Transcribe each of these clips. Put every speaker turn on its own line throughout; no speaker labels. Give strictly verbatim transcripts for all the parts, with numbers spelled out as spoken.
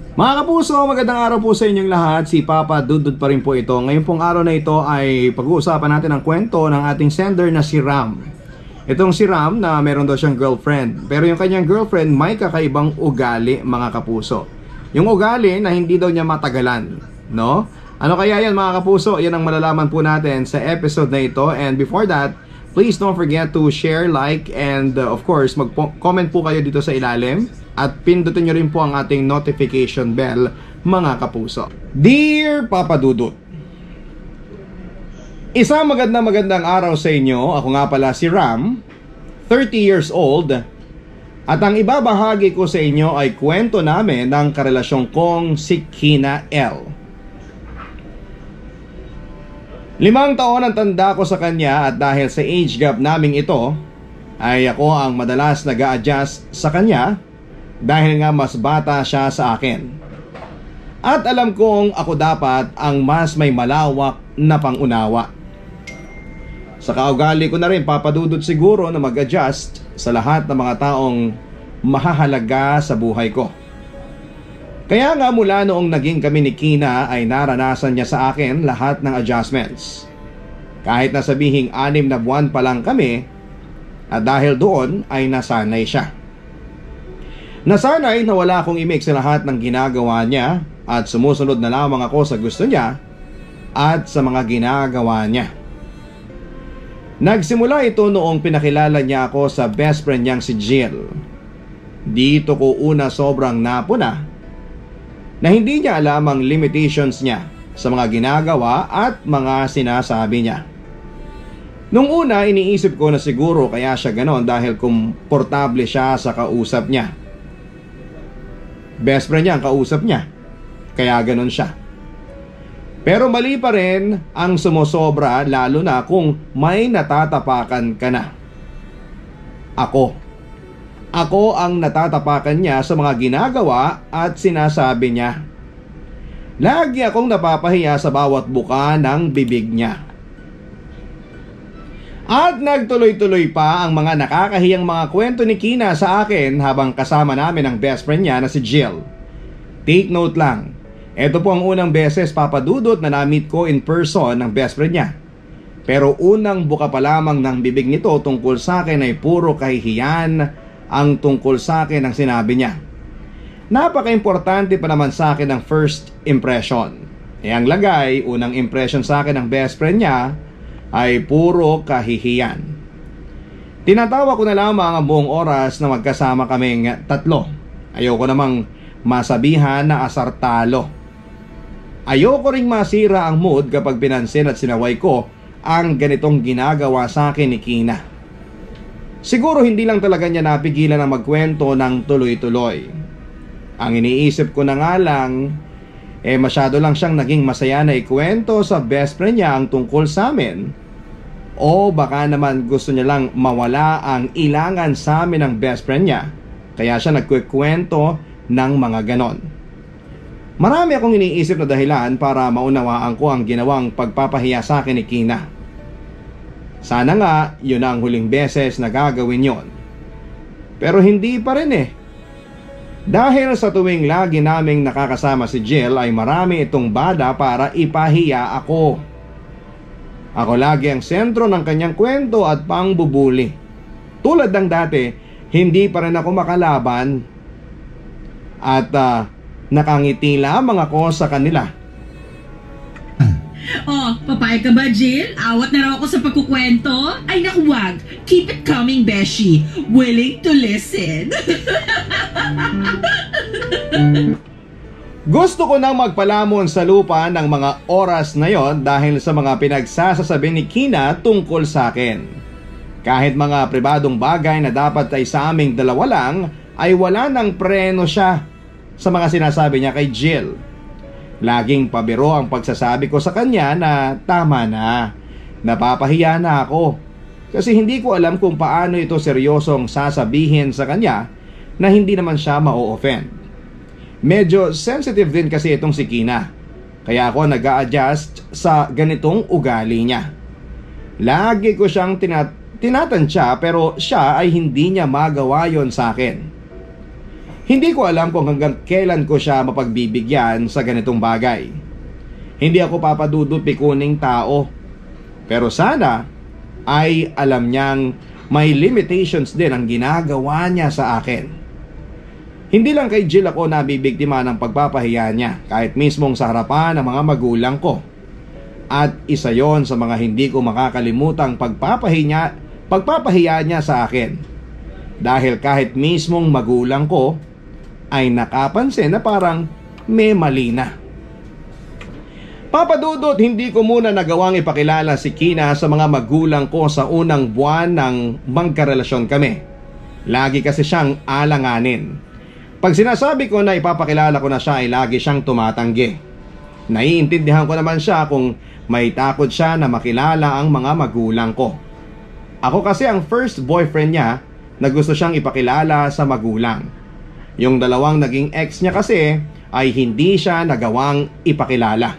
Mga kapuso, magandang araw po sa inyong lahat. Si Papa Dudut pa rin po ito. Ngayon pong araw na ito ay pag-uusapan natin ang kwento ng ating sender na si Ram. Itong si Ram na meron daw siyang girlfriend. Pero yung kanyang girlfriend may kakaibang ugali, mga kapuso. Yung ugali na hindi daw niya matagalan, no? Ano kaya yan, mga kapuso? Yan ang malalaman po natin sa episode na ito. And before that, please don't forget to share, like, and uh, of course, mag-comment po kayo dito sa ilalim. At pindutin nyo rin po ang ating notification bell, mga kapuso. Dear Papa Dudut, isang magandang magandang araw sa inyo. Ako nga pala si Ram, thirty years old. At ang ibabahagi ko sa inyo ay kwento namin ng karelasyon kong si Kina L. Limang taon ang tanda ko sa kanya at dahil sa age gap naming ito, ay ako ang madalas nag-a-adjust sa kanya dahil nga mas bata siya sa akin. At alam kong ako dapat ang mas may malawak na pangunawa. Sa kaugali ko na rin, Papa Dudut, siguro na mag-adjust sa lahat ng mga taong mahahalaga sa buhay ko. Kaya nga mula noong naging kami ni Kina ay naranasan niya sa akin lahat ng adjustments. Kahit na sabihing anim na buwan pa lang kami, at dahil doon ay nasanay siya. Nasanay na wala akong imik sa lahat ng ginagawa niya at sumusunod na lamang ako sa gusto niya at sa mga ginagawa niya. Nagsimula ito noong pinakilala niya ako sa best friend niyang si Jill. Dito ko una sobrang napuna na hindi niya alam ang limitations niya sa mga ginagawa at mga sinasabi niya. Nung una, iniisip ko na siguro kaya siya ganon dahil komportable siya sa kausap niya. Best friend niya ang kausap niya, kaya ganon siya. Pero mali pa rin ang sumusobra, lalo na kung may natatapakan ka na. Ako. Ako ang natatapakan niya sa mga ginagawa at sinasabi niya. Lagi akong napapahiya sa bawat buka ng bibig niya. At nagtuloy-tuloy pa ang mga nakakahiyang mga kwento ni Kina sa akin habang kasama namin ang best friend niya na si Jill. Take note lang, ito po ang unang beses, Papa Dudut, na na-meet ko in person ng best friend niya. Pero unang buka pa lamang ng bibig nito tungkol sa akin ay puro kahihiyan ang tungkol sa akin ang sinabi niya. Napaka-importante pa naman sa akin ang first impression. E ang lagay, unang impression sa akin ng best friend niya ay puro kahihiyan. Tinatawa ko na lamang ang buong oras na magkasama kaming tatlo. Ayoko namang masabihan na asartalo. Ayoko ring masira ang mood kapag pinansin at sinaway ko ang ganitong ginagawa sa akin ni Kina. Siguro hindi lang talaga niya napigilan na magkwento ng tuloy-tuloy. Ang iniisip ko na nga lang, eh masyado lang siyang naging masaya na ikwento sa best friend niya ang tungkol sa amin. O baka naman gusto niya lang mawala ang ilangan sa amin ng best friend niya, kaya siya nagkukwento ng mga ganon. Marami akong iniisip na dahilan para maunawaan ko ang ginawang pagpapahiya sa akin ni Kina. Sana nga yun ang huling beses na gagawin yon. Pero hindi pa rin eh. Dahil sa tuwing lagi naming nakakasama si Jill ay marami itong bada para ipahiya ako. Ako lagi ang sentro ng kanyang kwento at pangbubuli. Tulad ng dati, hindi pa rin ako makalaban at uh, nakangiti lamang ako sa kanila.
Oh, papayag ka ba, Jill? Awat na raw ako sa pagkukwento? Ay naku, wag. Keep it coming, Beshi. Willing to listen.
Gusto ko nang magpalamon sa lupa ng mga oras na yon dahil sa mga pinagsasasabi ni Kina tungkol sa akin. Kahit mga pribadong bagay na dapat ay sa aming dalawa lang, ay wala nang preno siya sa mga sinasabi niya kay Jill. Laging pabiro ang pagsasabi ko sa kanya na tama na, napapahiya na ako. Kasi hindi ko alam kung paano ito seryosong sasabihin sa kanya na hindi naman siya ma-offend. Medyo sensitive din kasi itong si Kina, kaya ako nag-a-adjust sa ganitong ugali niya. Lagi ko siyang tinat tinatansya pero siya ay hindi niya magawa yon sa akin. Hindi ko alam kung hanggang kailan ko siya mapagbibigyan sa ganitong bagay. Hindi ako Papa Dudut pikuning tao, pero sana ay alam niyang may limitations din ang ginagawa niya sa akin. Hindi lang kay Jill ako nabibiktima ng pagpapahiya niya, kahit mismong sa harapan ng mga magulang ko. At isa yon sa mga hindi ko makakalimutang pagpapahiya, pagpapahiya niya sa akin. Dahil kahit mismong magulang ko ay nakapansin na parang may mali na. Papa Dudut, hindi ko muna nagawang ipakilala si Kina sa mga magulang ko sa unang buwan ng magkarelasyon kami. Lagi kasi siyang alanganin. Pag sinasabi ko na ipapakilala ko na siya ay lagi siyang tumatanggi. Naiintindihan ko naman siya kung may takot siya na makilala ang mga magulang ko. Ako kasi ang first boyfriend niya na gusto siyang ipakilala sa magulang. Yung dalawang naging ex niya kasi ay hindi siya nagawang ipakilala.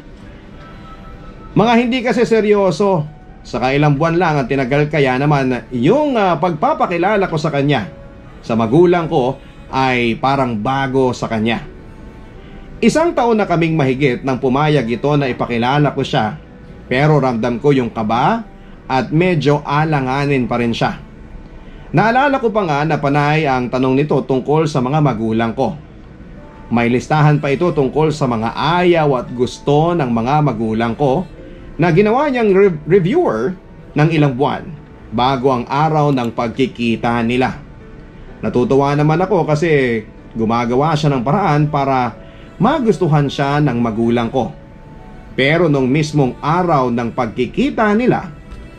Mga hindi kasi seryoso. Saka ilang buwan lang ang tinagal, kaya naman yung uh, pagpapakilala ko sa kanya sa magulang ko ay parang bago sa kanya. Isang taon na kaming mahigit nang pumayag ito na ipakilala ko siya, pero ramdam ko yung kaba at medyo alanganin pa rin siya. Naalala ko pa nga na panay ang tanong nito tungkol sa mga magulang ko. May listahan pa ito tungkol sa mga ayaw at gusto ng mga magulang ko na ginawa niyang re- reviewer ng ilang buwan bago ang araw ng pagkikita nila. Natutuwa naman ako kasi gumagawa siya ng paraan para magustuhan siya ng magulang ko. Pero nung mismong araw ng pagkikita nila,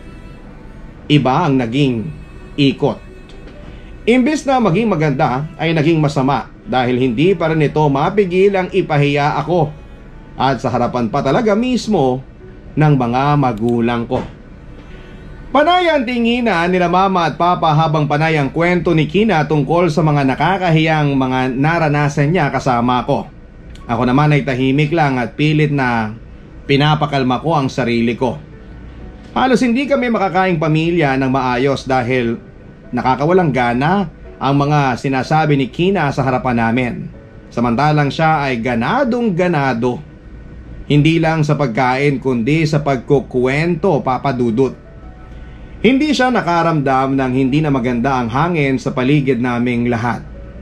iba ang naging ikot. Imbis na maging maganda ay naging masama dahil hindi pa rin ito mapigil ang ipahiya ako at sa harapan pa talaga mismo ng mga magulang ko. Panay ang tinginan nila mama at papa habang panay ang kwento ni Kina tungkol sa mga nakakahiyang mga naranasan niya kasama ko. Ako naman ay tahimik lang at pilit na pinapakalma ko ang sarili ko. Halos hindi kami makakaing pamilya ng maayos dahil nakakawalang gana ang mga sinasabi ni Kina sa harapan namin. Samantalang siya ay ganadong ganado. Hindi lang sa pagkain kundi sa pagkukwento, Papa Dudut. Hindi siya nakaramdam ng hindi na maganda ang hangin sa paligid naming lahat.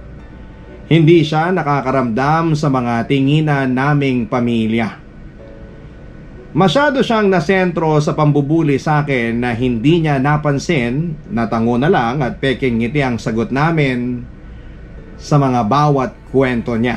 Hindi siya nakakaramdam sa mga tinginan naming pamilya. Masyado siyang nasentro sa pambubuli sa akin na hindi niya napansin, natango na lang at peking ngiti ang sagot namin sa mga bawat kwento niya.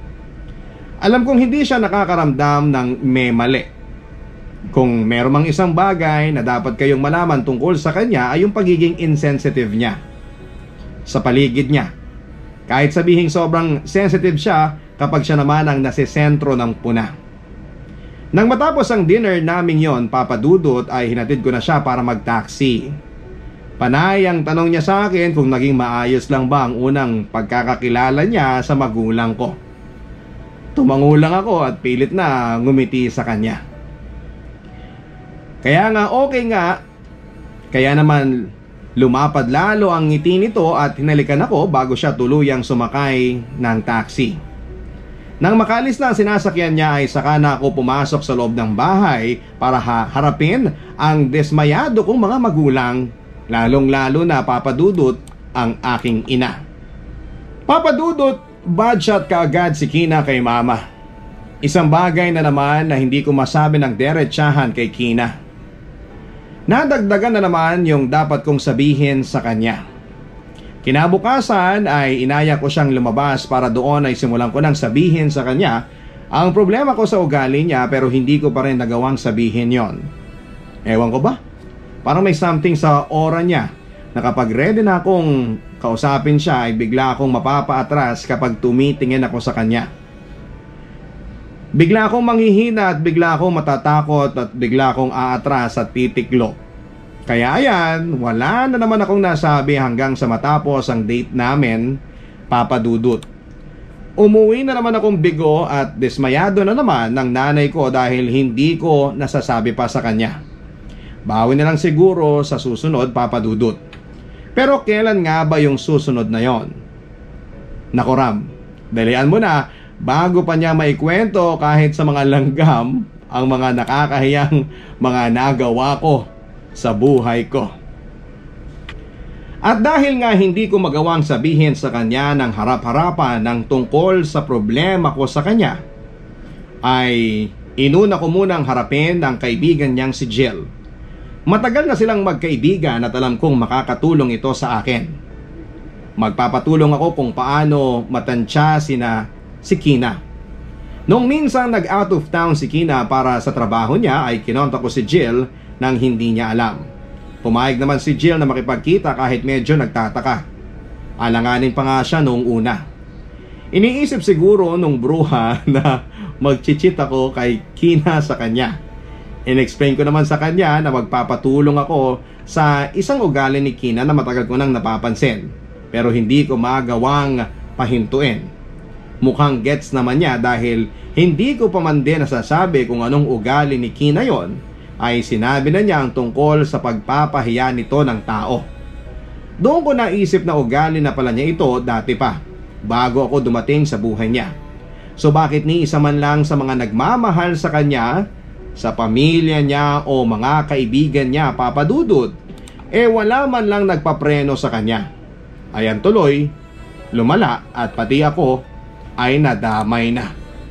Alam kong hindi siya nakakaramdam ng may mali. Kung meron mang isang bagay na dapat kayong malaman tungkol sa kanya ay yung pagiging insensitive niya sa paligid niya. Kahit sabihing sobrang sensitive siya kapag siya naman ang nasisentro ng puna. Nang matapos ang dinner naming yon, Papa Dudut, ay hinatid ko na siya para mag-taxi. Panay ang tanong niya sa akin kung naging maayos lang ba ang unang pagkakakilala niya sa magulang ko. Tumango lang ako at pilit na ngumiti sa kanya. Kaya nga okay nga, kaya naman lumapad lalo ang ngiti nito at hinalikan ako bago siya tuluyang sumakay ng taxi. Nang makalis na ang sinasakyan niya ay saka na ako pumasok sa loob ng bahay para ha- harapin ang desmayado kong mga magulang, lalong-lalo na Papa Dudut, ang aking ina. Papa Dudut, bad shot kaagad si Kina kay mama. Isang bagay na naman na hindi ko masabi ng derechahan kay Kina. Nadagdagan na naman yung dapat kong sabihin sa kanya. Kinabukasan ay inaya ko siyang lumabas para doon ay simulan ko nang sabihin sa kanya ang problema ko sa ugali niya, pero hindi ko pa rin nagawang sabihin yon. Ewan ko ba? Parang may something sa aura niya na kapag ready na akong kausapin siya ay bigla akong mapapaatras kapag tumitingin ako sa kanya. Bigla akong manghihina at bigla akong matatakot at bigla akong aatras at titiklo. Kaya yan, wala na naman akong nasabi hanggang sa matapos ang date namin, Papa Dudut. Umuwi na naman akong bigo at dismayado na naman ng nanay ko dahil hindi ko nasasabi pa sa kanya. Bawi na lang siguro sa susunod, Papa Dudut. Pero kailan nga ba yung susunod na yon? Naku Ram, Dalian mo na, bago pa niya maikwento kahit sa mga langgam ang mga nakakahiyang mga nagawa ko sa buhay ko. At dahil nga hindi ko magawang sabihin sa kanya ng harap-harapan ng tungkol sa problema ko sa kanya, ay inuna ko munang harapin ang kaibigan niyang si Jill. Matagal na silang magkaibigan at alam kong makakatulong ito sa akin. Magpapatulong ako kung paano matansya sina si Kina. Nung minsan nag-out of town si Kina para sa trabaho niya, ay kinontak ko si Jill nang hindi niya alam. Pumayag naman si Jill na makipagkita kahit medyo nagtataka. Alanganin pa nga siya noong una. Iniisip siguro nung bruha na magchichit ako kay Kina sa kanya. In-explain ko naman sa kanya na magpapatulong ako sa isang ugali ni Kina na matagal ko nang napapansin, pero hindi ko magawang pahintuin. Mukhang gets naman niya dahil hindi ko pa man din nasasabi kung anong ugali ni Kina yon, ay sinabi na niya ang tungkol sa pagpapahiya nito ng tao. Doon ko naisip na ugali na pala niya ito dati pa, bago ako dumating sa buhay niya. So bakit ni isa man lang sa mga nagmamahal sa kanya, sa pamilya niya o mga kaibigan niya, Papa Dudut, eh wala man lang nagpapreno sa kanya? Ayan tuloy, lumala at pati ako ay nadamay na.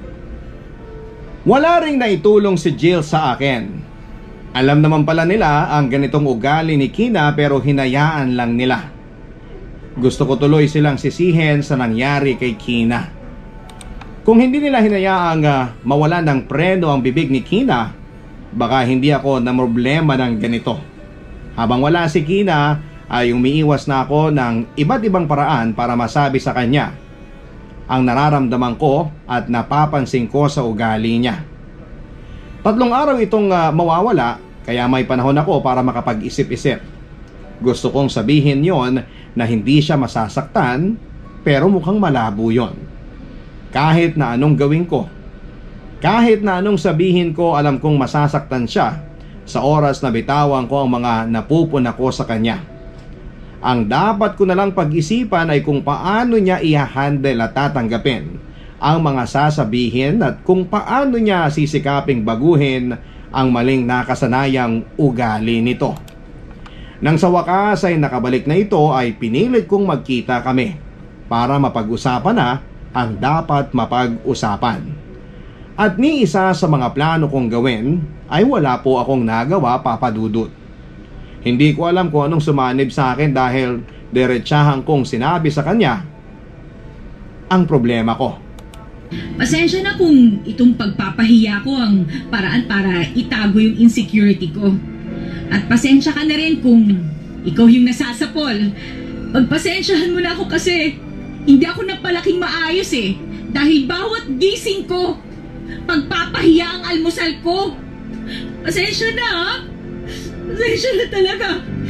Wala ring naitulong si Jill sa akin. Alam naman pala nila ang ganitong ugali ni Kina pero hinayaan lang nila. Gusto ko tuloy silang sisihin sa nangyari kay Kina. Kung hindi nila hinayaang uh, mawala ng preno ang bibig ni Kina, baka hindi ako na problema ng ganito. Habang wala si Kina, ay umiiwas na ako ng iba't ibang paraan para masabi sa kanya ang nararamdaman ko at napapansin ko sa ugali niya. Tatlong araw itong uh, mawawala, kaya may panahon ako para makapag-isip-isip. Gusto kong sabihin yon na hindi siya masasaktan, pero mukhang malabo yon. Kahit na anong gawin ko, kahit na anong sabihin ko, alam kong masasaktan siya sa oras na bitawan ko ang mga napupuna ko sa kanya. Ang dapat ko na lang pag-isipan ay kung paano niya i-handle at tatanggapin ang mga sasabihin at kung paano niya sisikaping baguhin ang maling nakasanayang ugali nito. Nang sa wakas ay nakabalik na ito, ay pinilit kong magkita kami para mapag-usapan na ang dapat mapag-usapan. At ni isa sa mga plano kong gawin ay wala po akong nagawa, Papa Dudut. Hindi ko alam kung anong sumanib sa akin dahil diretsahan kong sinabi sa kanya ang problema ko.
Pasensya na kung itong pagpapahiya ko ang paraan para itago yung insecurity ko. At pasensya ka na rin kung ikaw yung nasasapol. Pagpasensyahan mo na ako kasi hindi ako napalaking maayos eh. Dahil bawat gising ko, pagpapahiya ang almusal ko. Pasensya na ha. Pasensya na talaga.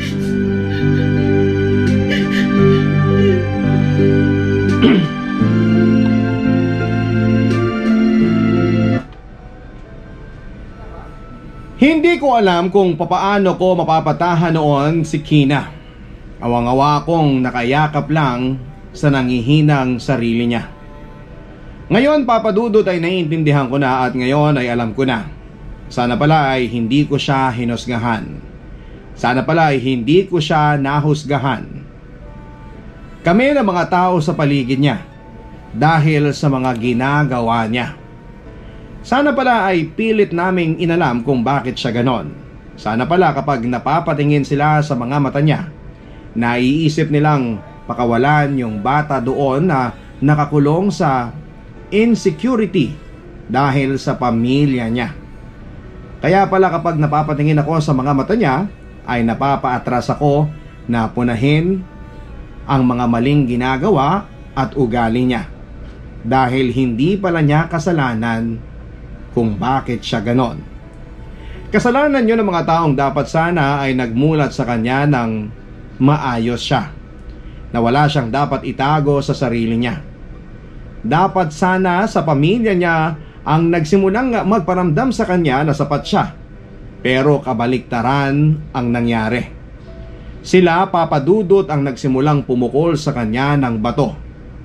Hindi ko alam kung papaano ko mapapatahan noon si Kina. Awang-awa akong nakayakap lang sa nangihinang sarili niya. Ngayon, Papa Dudut, ay naiintindihan ko na at ngayon ay alam ko na. Sana pala ay hindi ko siya hinusgahan. Sana pala ay hindi ko siya nahusgahan. Kami na mga tao sa paligid niya dahil sa mga ginagawa niya. Sana pala ay pilit naming inalam kung bakit siya ganon. Sana pala kapag napapatingin sila sa mga mata niya, naiisip nilang pakawalan yung bata doon na nakakulong sa insecurity dahil sa pamilya niya. Kaya pala kapag napapatingin ako sa mga mata niya, ay napapaatras ako na punahin ang mga maling ginagawa at ugali niya. Dahil hindi pala niya kasalanan kung bakit siya ganon. Kasalanan yun ng mga taong dapat sana ay nagmulat sa kanya ng maayos siya, na wala siyang dapat itago sa sarili niya. Dapat sana sa pamilya niya ang nagsimulang magparamdam sa kanya na sapat siya, pero kabaliktaran ang nangyari. Sila, Papa Dudut, ang nagsimulang pumukol sa kanya ng bato.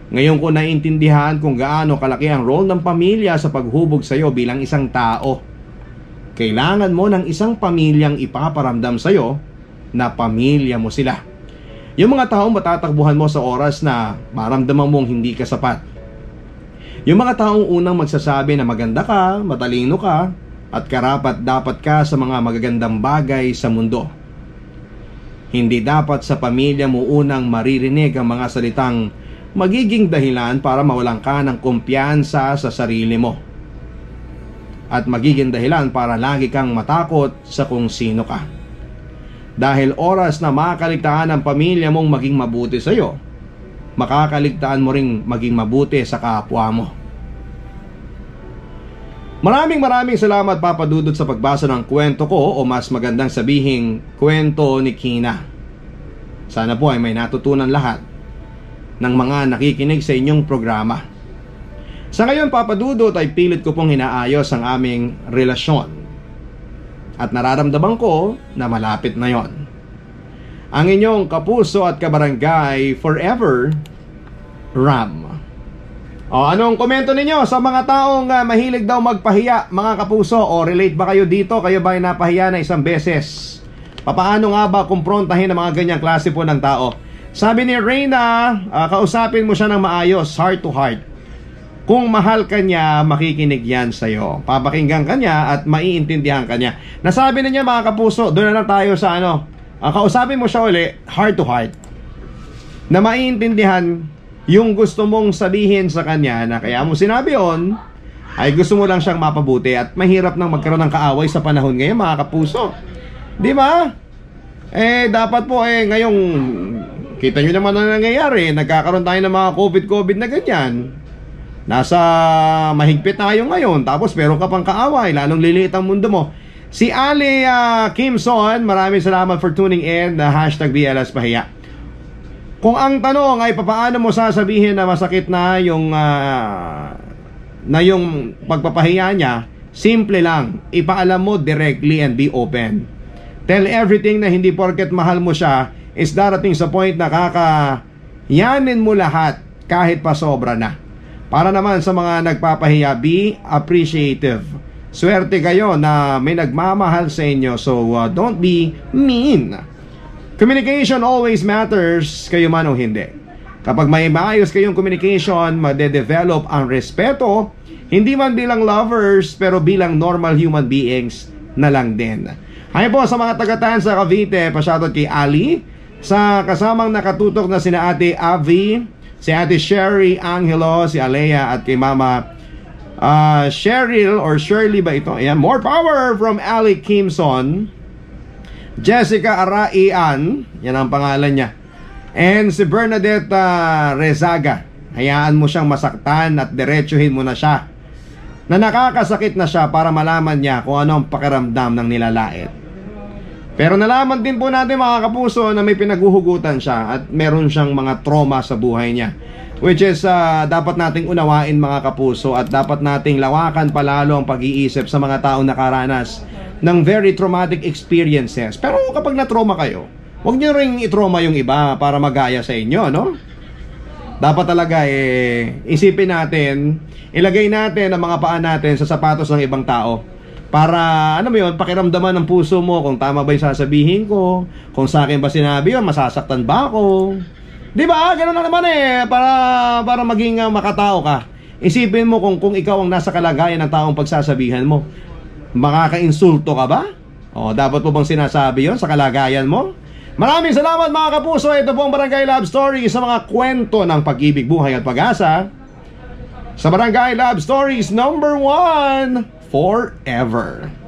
Ngayon ko naiintindihan kung gaano kalaki ang role ng pamilya sa paghubog sa iyo bilang isang tao. Kailangan mo ng isang pamilyang ipaparamdam sa iyo na pamilya mo sila. Yung mga taong matatakbuhan mo sa oras na maramdaman mong hindi ka sapat. Yung mga taong unang magsasabi na maganda ka, matalino ka, at karapat dapat ka sa mga magagandang bagay sa mundo. Hindi dapat sa pamilya mo unang maririnig ang mga salitang magiging dahilan para mawalan ka ng kumpiyansa sa sarili mo. At magiging dahilan para lagi kang matakot sa kung sino ka. Dahil oras na makakaligtaan ang pamilya mong maging mabuti sa iyo, makakaligtaan mo ring maging mabuti sa kapwa mo. Maraming maraming salamat Papa Dudut sa pagbasa ng kwento ko, o mas magandang sabihing kwento ni Kina. Sana po ay may natutunan lahat ng mga nakikinig sa inyong programa. Sa ngayon Papa Dudut ay pilit ko pong hinaayos ang aming relasyon. At nararamdaman ko na malapit na yon. Ang inyong kapuso at kabarangay forever, Ram. O, anong komento ninyo sa mga taong uh, mahilig daw magpahiya, mga kapuso? O relate ba kayo dito? Kayo ba ay napahiya na isang beses? Papaano nga ba kumprontahin ang mga ganyang klase po ng tao? Sabi ni Reyna, uh, kausapin mo siya ng maayos, heart to heart. Kung mahal ka niya, makikinig yan sa'yo. Papakinggan ka niya at maiintindihan ka niya. Nasabi na niya mga kapuso, doon na lang tayo sa ano. Uh, kausapin mo siya uli, heart to heart. Na maiintindihan yung gusto mong sabihin sa kanya na kaya mo sinabi yon, ay gusto mo lang siyang mapabuti. At mahirap nang magkaroon ng kaaway sa panahon ngayon mga kapuso. Di ba? Eh dapat po eh ngayong kita nyo naman ang nangyayari. Nagkakaroon tayo ng mga COVID-COVID na ganyan. Nasa mahigpit tayo ngayon, tapos meron ka pang kaaway, lalong liliit ang mundo mo. Si Ali uh, Kimson, maraming salamat for tuning in, the hashtag B L S Pahiya. Kung ang tanong ay papaano mo sasabihin na masakit na yung uh, na yung pagpapahiya niya, simple lang, ipaalam mo directly and be open. Tell everything na hindi porket mahal mo siya is darating sa point na kakayanin mo lahat kahit pa sobra na. Para naman sa mga nagpapahiya, be appreciative. Swerte kayo na may nagmamahal sa inyo, so uh, don't be mean. Communication always matters, kayo man o hindi. Kapag may maayos kayong communication, madedevelop ang respeto, hindi man bilang lovers, pero bilang normal human beings na lang din. Hay po sa mga tagatan sa Cavite, pa-shoutout kay Ali, sa kasamang nakatutok na sina Ate Avi, si Ate Sherry Angelo, si Alea at kay Mama uh, Cheryl or Shirley ba ito? Ayan, more power from Ali Kimson. Jessica Araian, yan ang pangalan niya. And si Bernadette uh, Rezaga. Hayaan mo siyang masaktan at diretsuhin mo na siya. Na nakakasakit na siya para malaman niya kung ano ang pakiramdam ng nilalait. Pero nalaman din po natin mga kapuso na may pinaghuhugutan siya at meron siyang mga trauma sa buhay niya. Which is uh, dapat nating unawain mga kapuso at dapat nating lawakan palalo ang pag-iisip sa mga taong nakaranas ng very traumatic experiences. Pero kapag na-trauma kayo, huwag nyo ring i-trauma yung iba para magaya sa inyo, no? Dapat talaga eh, isipin natin, ilagay natin ang mga paa natin sa sapatos ng ibang tao. Para, ano mo yun, pakiramdaman ng puso mo kung tama ba yung sasabihin ko, kung sa akin ba sinabi yun, masasaktan ba ako. Di ba? Ganun lang naman eh, para, para maging uh, makatao ka. Isipin mo kung, kung ikaw ang nasa kalagayan ng taong pagsasabihan mo, makaka-insulto ka ba? O, dapat po bang sinasabi yun sa kalagayan mo? Maraming salamat mga kapuso. Ito po ang Barangay Love Story sa mga kwento ng pag-ibig, buhay at pag-asa. Sa Barangay Love Stories number one, forever.